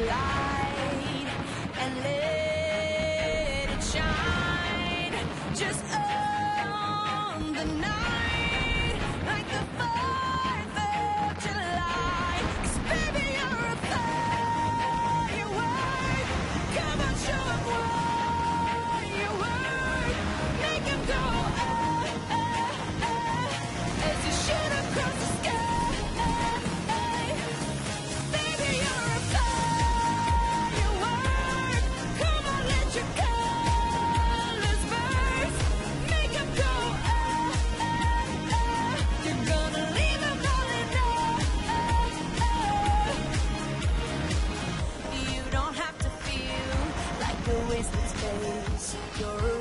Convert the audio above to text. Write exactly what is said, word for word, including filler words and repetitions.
light and let it shine just on the night, like the fourth of July. 'Cause baby, you're a firework. Come on, show 'em what you work. Make 'em go ah, ah, ah, as you shoot across the sky. Baby, you're a firework. Come on, let your colors burst. Make 'em go ah, ah, ah. You're gonna leave 'em all in awe. You don't have to feel like a wasted space. You're